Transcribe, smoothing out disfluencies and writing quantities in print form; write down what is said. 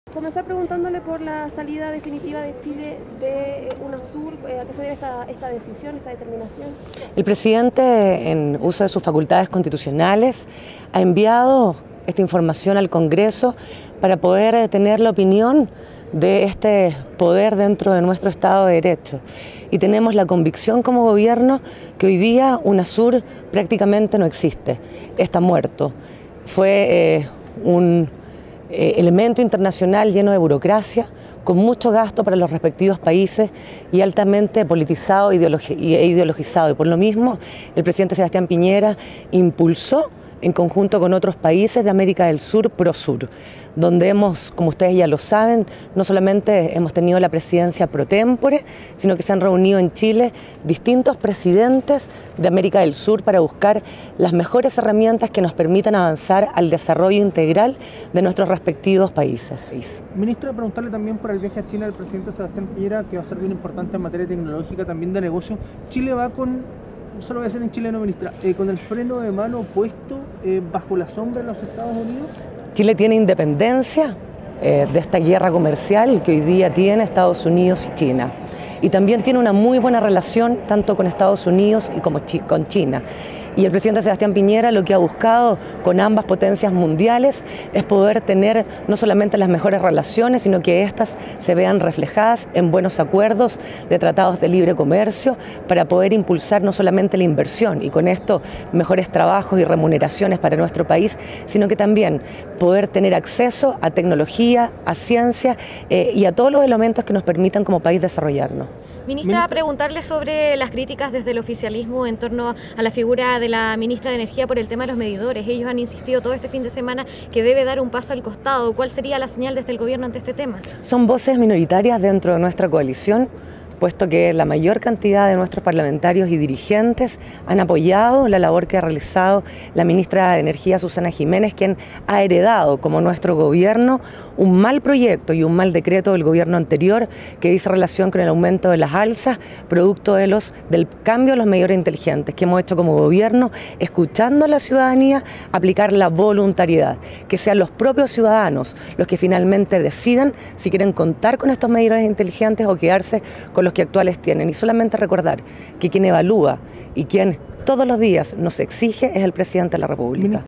Comenzar preguntándole por la salida definitiva de Chile de UNASUR, ¿a qué se debe esta decisión, esta determinación? El presidente, en uso de sus facultades constitucionales, ha enviado esta información al Congreso para poder tener la opinión de este poder dentro de nuestro Estado de Derecho. Y tenemos la convicción como gobierno que hoy día UNASUR prácticamente no existe, está muerto. Fue un elemento internacional lleno de burocracia, con mucho gasto para los respectivos países y altamente politizado e ideologizado. Y por lo mismo, el presidente Sebastián Piñera impulsó en conjunto con otros países de América del Sur, ProSur, donde hemos, como ustedes ya lo saben, no solamente hemos tenido la presidencia pro tempore, sino que se han reunido en Chile distintos presidentes de América del Sur para buscar las mejores herramientas que nos permitan avanzar al desarrollo integral de nuestros respectivos países. Ministra, preguntarle también por el viaje a China del presidente Sebastián Piñera, que va a ser bien importante en materia tecnológica, también de negocio. Chile va con... Solo voy a decir en chileno, ministra, con el freno de mano puesto bajo la sombra de los Estados Unidos. Chile tiene independencia de esta guerra comercial que hoy día tiene Estados Unidos y China. Y también tiene una muy buena relación tanto con Estados Unidos y como con China. Y el presidente Sebastián Piñera lo que ha buscado con ambas potencias mundiales es poder tener no solamente las mejores relaciones, sino que éstas se vean reflejadas en buenos acuerdos de tratados de libre comercio para poder impulsar no solamente la inversión y con esto mejores trabajos y remuneraciones para nuestro país, sino que también poder tener acceso a tecnología, a ciencia y a todos los elementos que nos permitan como país desarrollarnos. Ministra, preguntarle sobre las críticas desde el oficialismo en torno a la figura de la ministra de Energía por el tema de los medidores. Ellos han insistido todo este fin de semana que debe dar un paso al costado. ¿Cuál sería la señal desde el gobierno ante este tema? Son voces minoritarias dentro de nuestra coalición, puesto que la mayor cantidad de nuestros parlamentarios y dirigentes han apoyado la labor que ha realizado la ministra de Energía, Susana Jiménez, quien ha heredado como nuestro gobierno un mal proyecto y un mal decreto del gobierno anterior que dice relación con el aumento de las alzas, producto del cambio de los medidores inteligentes que hemos hecho como gobierno, escuchando a la ciudadanía, aplicar la voluntariedad, que sean los propios ciudadanos los que finalmente decidan si quieren contar con estos medidores inteligentes o quedarse con los que actuales tienen. Y solamente recordar que quien evalúa y quien todos los días nos exige es el presidente de la República.